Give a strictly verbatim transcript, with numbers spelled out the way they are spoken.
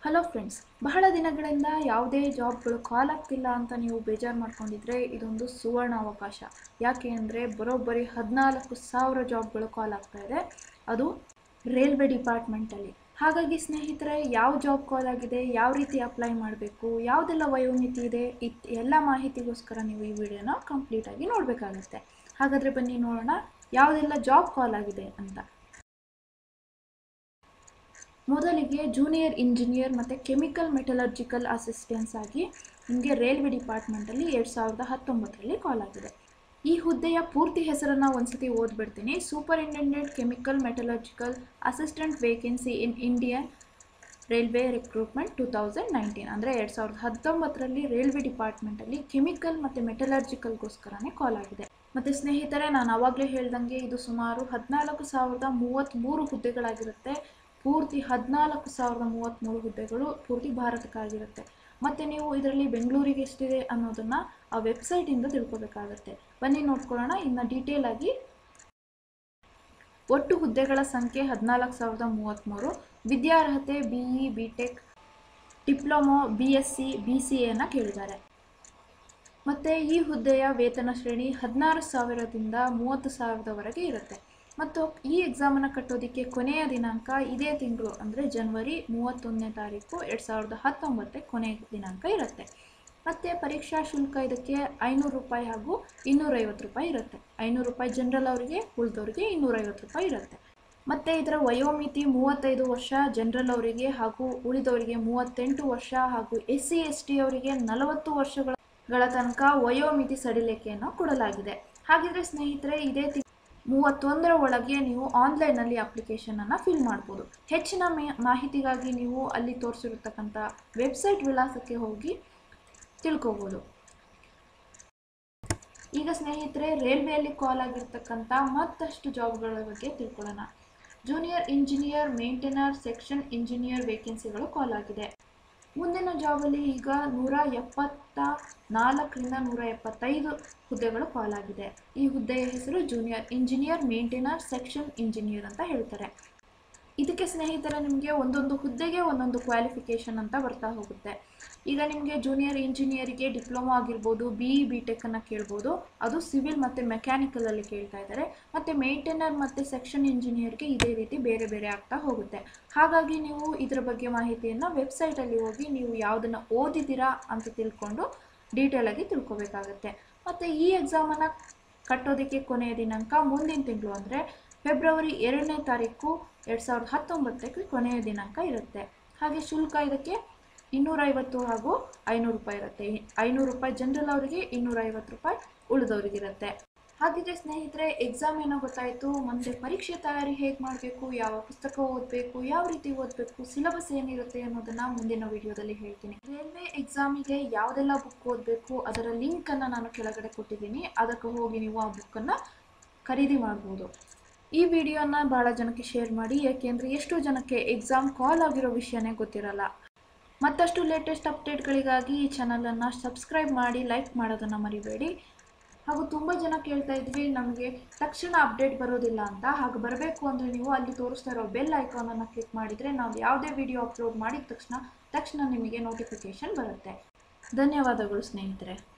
Hello friends, ಬಹಳ ದಿನಗಳಿಂದ ಯಾವುದೇ ಜಾಬ್ಗಳು ಕಾಲ್ ಆಗ್ತಿಲ್ಲ ಅಂತ ನೀವು ಬೇಜಾರು ಮಾಡ್ಕೊಂಡಿದ್ರೆ ಇದೊಂದು ಸುವರ್ಣ ಅವಕಾಶ. ಯಾಕೆ ಅಂದರೆ ಬರೋಬ್ಬರಿ ಹದಿನಾಲ್ಕು ಸಾವಿರ ಜಾಬ್ಗಳು ಕಾಲ್ ಆಗ್ತಾ ಇದೆ, ಅದು ರೈಲ್ವೆ ಡಿಪಾರ್ಟ್ಮೆಂಟಲ್ಲಿ. ಹಾಗಾಗಿ ಸ್ನೇಹಿತರೆ, ಯಾವ ಜಾಬ್ ಕಾಲ್ ಆಗಿದೆ, ಯಾವ ರೀತಿ ಅಪ್ಲೈ ಮಾಡಬೇಕು, ಯಾವುದೆಲ್ಲ ವಯೋಮಿತಿ ಇದೆ, ಇತ್ ಎಲ್ಲ ಮಾಹಿತಿಗೋಸ್ಕರ ನೀವು ಈ ವಿಡಿಯೋನ ಕಂಪ್ಲೀಟಾಗಿ ನೋಡಬೇಕಾಗತ್ತೆ. ಹಾಗಾದರೆ ಬನ್ನಿ ನೋಡೋಣ ಯಾವುದೆಲ್ಲ ಜಾಬ್ ಕಾಲ್ ಆಗಿದೆ ಅಂತ. ಮೊದಲಿಗೆ ಜೂನಿಯರ್ ಇಂಜಿನಿಯರ್ ಮತ್ತು ಕೆಮಿಕಲ್ ಮೆಟಲರ್ಜಿಕಲ್ ಅಸಿಸ್ಟೆನ್ಸ್ ಆಗಿ ನಿಮಗೆ ರೈಲ್ವೆ ಡಿಪಾರ್ಟ್ಮೆಂಟಲ್ಲಿ ಎರಡು ಸಾವಿರದ ಹತ್ತೊಂಬತ್ತರಲ್ಲಿ ಕಾಲ್ ಆಗಿದೆ. ಈ ಹುದ್ದೆಯ ಪೂರ್ತಿ ಹೆಸರನ್ನು ಒಂದ್ಸತಿ ಓದ್ಬಿಡ್ತೀನಿ. Superintendent chemical metallurgical assistant vacancy in Indian railway recruitment two thousand nineteen ಅಂದರೆ ಎರಡು ಸಾವಿರದ ಹತ್ತೊಂಬತ್ತರಲ್ಲಿ ರೈಲ್ವೆ ಡಿಪಾರ್ಟ್ಮೆಂಟಲ್ಲಿ ಕೆಮಿಕಲ್ ಮತ್ತು ಮೆಟಲರ್ಜಿಕಲ್ಗೋಸ್ಕರನೇ ಕಾಲ್ ಆಗಿದೆ. ಮತ್ತು ಸ್ನೇಹಿತರೆ, ನಾನು ಆವಾಗಲೇ ಹೇಳ್ದಂಗೆ ಇದು ಸುಮಾರು ಹದಿನಾಲ್ಕು ಸಾವಿರದ ಮೂವತ್ತ್ಮೂರು ಹುದ್ದೆಗಳಾಗಿರುತ್ತೆ. ಪೂರ್ತಿ ಹದಿನಾಲ್ಕು ಸಾವಿರದ ಮೂವತ್ತ್ಮೂರು ಹುದ್ದೆಗಳು ಪೂರ್ತಿ ಭಾರತಕ್ಕಾಗಿರುತ್ತೆ. ಮತ್ತು ನೀವು ಇದರಲ್ಲಿ ಬೆಂಗಳೂರಿಗೆ ಎಷ್ಟಿದೆ ಅನ್ನೋದನ್ನು ಆ ವೆಬ್ಸೈಟಿಂದ ತಿಳ್ಕೊಬೇಕಾಗತ್ತೆ. ಬನ್ನಿ ನೋಡ್ಕೊಳ್ಳೋಣ ಇನ್ನು ಡೀಟೇಲ್ ಆಗಿ. ಒಟ್ಟು ಹುದ್ದೆಗಳ ಸಂಖ್ಯೆ ಹದಿನಾಲ್ಕು ಸಾವಿರದ ಮೂವತ್ತ್ಮೂರು. ವಿದ್ಯಾರ್ಹತೆ B E B tech diploma B S C B C ಎನ ಕೇಳಿದ್ದಾರೆ. ಮತ್ತು ಈ ಹುದ್ದೆಯ ವೇತನ ಶ್ರೇಣಿ ಹದಿನಾರು ಸಾವಿರದಿಂದ ಮೂವತ್ತು ಸಾವಿರದವರೆಗೆ ಇರುತ್ತೆ. ಮತ್ತು ಈ ಎಕ್ಸಾಮನ್ನು ಕಟ್ಟೋದಕ್ಕೆ ಕೊನೆಯ ದಿನಾಂಕ ಇದೇ ತಿಂಗಳು ಅಂದರೆ ಜನವರಿ ಮೂವತ್ತೊಂದನೇ ತಾರೀಕು ಎರಡು ಸಾವಿರದ ಹತ್ತೊಂಬತ್ತಕ್ಕೆ ಕೊನೆಯ ದಿನಾಂಕ ಇರುತ್ತೆ. ಮತ್ತು ಪರೀಕ್ಷಾ ಶುಲ್ಕ ಇದಕ್ಕೆ ಐನೂರು ರೂಪಾಯಿ ಹಾಗೂ ಇನ್ನೂರೈವತ್ತು ರೂಪಾಯಿ ಇರುತ್ತೆ. ಐನೂರು ರೂಪಾಯಿ ಜನರಲ್ ಅವರಿಗೆ, ಉಳಿದವರಿಗೆ ಇನ್ನೂರೈವತ್ತು ರೂಪಾಯಿ ಇರುತ್ತೆ. ಮತ್ತು ಇದರ ವಯೋಮಿತಿ ಮೂವತ್ತೈದು ವರ್ಷ ಜನರಲ್ ಅವರಿಗೆ ಹಾಗೂ ಉಳಿದವರಿಗೆ ಮೂವತ್ತೆಂಟು ವರ್ಷ ಹಾಗೂ ಎಸ್ ಸಿ ಎಸ್ ಟಿ ಅವರಿಗೆ ನಲವತ್ತು ವರ್ಷಗಳ ತನಕ ವಯೋಮಿತಿ ಸಡಿಲಿಕೆಯನ್ನು ಕೊಡಲಾಗಿದೆ. ಹಾಗಿದ್ರೆ ಸ್ನೇಹಿತರೆ, ಇದೇ ತಿ ಮೂವತ್ತೊಂದರ ಒಳಗೆ ನೀವು ಆನ್ಲೈನಲ್ಲಿ ಅಪ್ಲಿಕೇಶನನ್ನು ಫಿಲ್ ಮಾಡ್ಬೋದು. ಹೆಚ್ಚಿನ ಮಾಹಿತಿಗಾಗಿ ನೀವು ಅಲ್ಲಿ ತೋರಿಸಿರ್ತಕ್ಕಂಥ ವೆಬ್ಸೈಟ್ ವಿಳಾಸಕ್ಕೆ ಹೋಗಿ ತಿಳ್ಕೊಬೋದು. ಈಗ ಸ್ನೇಹಿತರೆ, ರೈಲ್ವೆಯಲ್ಲಿ ಕಾಲ್ ಆಗಿರ್ತಕ್ಕಂಥ ಮತ್ತಷ್ಟು ಜಾಬ್ಗಳ ಬಗ್ಗೆ ತಿಳ್ಕೊಳ್ಳೋಣ. Junior engineer, maintainer, section engineer ವೇಕೆನ್ಸಿಗಳು ಕಾಲ್ ಆಗಿದೆ. ಮುಂದಿನ ಜಾಬಲ್ಲಿ ಈಗ ನೂರ ಎಪ್ಪತ್ತ ನಾಲ್ಕರಿಂದ ನೂರ ಎಪ್ಪತ್ತೈದು ಹುದ್ದೆಗಳು ಕಾಲ್ ಆಗಿದೆ. ಈ ಹುದ್ದೆಯ ಹೆಸರು junior engineer, maintainer, section engineer ಅಂತ ಹೇಳ್ತಾರೆ. ಇದಕ್ಕೆ ಸ್ನೇಹಿತರೆ, ನಿಮಗೆ ಒಂದೊಂದು ಹುದ್ದೆಗೆ ಒಂದೊಂದು ಕ್ವಾಲಿಫಿಕೇಷನ್ ಅಂತ ಬರ್ತಾ ಹೋಗುತ್ತೆ. ಈಗ ನಿಮಗೆ ಜೂನಿಯರ್ ಇಂಜಿನಿಯರಿಗೆ ಡಿಪ್ಲೊಮಾ ಆಗಿರ್ಬೋದು, ಬಿ ಇ ಬಿ ಟೆಕ್ಕನ್ನು ಕೇಳ್ಬೋದು, ಅದು ಸಿವಿಲ್ ಮತ್ತು ಮೆಕ್ಯಾನಿಕಲಲ್ಲಿ ಕೇಳ್ತಾ ಇದ್ದಾರೆ. ಮತ್ತು ಮೇಂಟೆನರ್ ಮತ್ತು ಸೆಕ್ಷನ್ ಇಂಜಿನಿಯರ್ಗೆ ಇದೇ ರೀತಿ ಬೇರೆ ಬೇರೆ ಆಗ್ತಾ ಹೋಗುತ್ತೆ. ಹಾಗಾಗಿ ನೀವು ಇದರ ಬಗ್ಗೆ ಮಾಹಿತಿಯನ್ನು ವೆಬ್ಸೈಟಲ್ಲಿ ಹೋಗಿ ನೀವು ಯಾವುದನ್ನು ಓದಿದ್ದೀರಾ ಅಂತ ತಿಳ್ಕೊಂಡು ಡೀಟೇಲಾಗಿ ತಿಳ್ಕೊಬೇಕಾಗತ್ತೆ. ಮತ್ತು ಈ ಎಕ್ಸಾಮನ್ನು ಕಟ್ಟೋದಕ್ಕೆ ಕೊನೆಯ ದಿನಾಂಕ ಮುಂದಿನ ತಿಂಗಳು ಅಂದರೆ ಫೆಬ್ರವರಿ ಎರಡನೇ ತಾರೀಕು ಎರಡು ಸಾವಿರದ ಹತ್ತೊಂಬತ್ತಕ್ಕೆ ಕೊನೆಯ ದಿನಾಂಕ ಇರುತ್ತೆ. ಹಾಗೆ ಶುಲ್ಕ ಇದಕ್ಕೆ ಇನ್ನೂರೈವತ್ತು ಹಾಗೂ ಐನೂರು ರೂಪಾಯಿ ಇರುತ್ತೆ. ಐನೂರು ರೂಪಾಯಿ ಜನರಲ್ ಅವರಿಗೆ, ಇನ್ನೂರೈವತ್ತು ರೂಪಾಯಿ ಉಳಿದವರಿಗಿರುತ್ತೆ. ಹಾಗಿದ್ರೆ ಸ್ನೇಹಿತರೆ, ಎಕ್ಸಾಮ್ ಏನೋ ಗೊತ್ತಾಯಿತು. ಮುಂದೆ ಪರೀಕ್ಷೆ ತಯಾರಿ ಹೇಗೆ ಮಾಡಬೇಕು, ಯಾವ ಪುಸ್ತಕ ಓದಬೇಕು, ಯಾವ ರೀತಿ ಓದಬೇಕು, ಸಿಲೆಬಸ್ ಏನಿರುತ್ತೆ ಅನ್ನೋದನ್ನು ಮುಂದಿನ ವಿಡಿಯೋದಲ್ಲಿ ಹೇಳ್ತೀನಿ. ರೈಲ್ವೆ ಎಕ್ಸಾಮಿಗೆ ಯಾವುದೆಲ್ಲ ಬುಕ್ ಓದಬೇಕು ಅದರ ಲಿಂಕನ್ನು ನಾನು ಕೆಳಗಡೆ ಕೊಟ್ಟಿದ್ದೀನಿ. ಅದಕ್ಕೆ ಹೋಗಿ ನೀವು ಆ ಬುಕ್ಕನ್ನು ಖರೀದಿ ಮಾಡ್ಬೋದು. ಈ ವಿಡಿಯೋನ ಭಾಳ ಜನಕ್ಕೆ ಶೇರ್ ಮಾಡಿ, ಯಾಕೆಂದರೆ ಎಷ್ಟೋ ಜನಕ್ಕೆ ಎಕ್ಸಾಮ್ ಕಾಲ್ ಆಗಿರೋ ವಿಷಯನೇ ಗೊತ್ತಿರಲ್ಲ. ಮತ್ತಷ್ಟು ಲೇಟೆಸ್ಟ್ ಅಪ್ಡೇಟ್ಗಳಿಗಾಗಿ ಈ ಚಾನಲನ್ನು ಸಬ್ಸ್ಕ್ರೈಬ್ ಮಾಡಿ, ಲೈಕ್ ಮಾಡೋದನ್ನು ಮರಿಬೇಡಿ. ಹಾಗೂ ತುಂಬ ಜನ ಕೇಳ್ತಾ ಇದ್ವಿ ನಮಗೆ ತಕ್ಷಣ ಅಪ್ಡೇಟ್ ಬರೋದಿಲ್ಲ ಅಂತ. ಹಾಗೆ ಬರಬೇಕು ಅಂದರೆ ನೀವು ಅಲ್ಲಿ ತೋರಿಸ್ತಾ ಇರೋ ಬೆಲ್ ಐಕಾನನ್ನು ಕ್ಲಿಕ್ ಮಾಡಿದರೆ ನಾವು ಯಾವುದೇ ವಿಡಿಯೋ ಅಪ್ಲೋಡ್ ಮಾಡಿದ ತಕ್ಷಣ ತಕ್ಷಣ ನಿಮಗೆ ನೋಟಿಫಿಕೇಷನ್ ಬರುತ್ತೆ. ಧನ್ಯವಾದಗಳು ಸ್ನೇಹಿತರೆ.